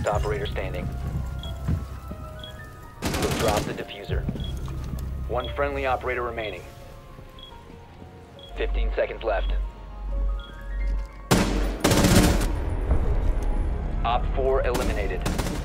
last operator standing. You'll drop the diffuser. One friendly operator remaining. 15 seconds left. Op 4 eliminated.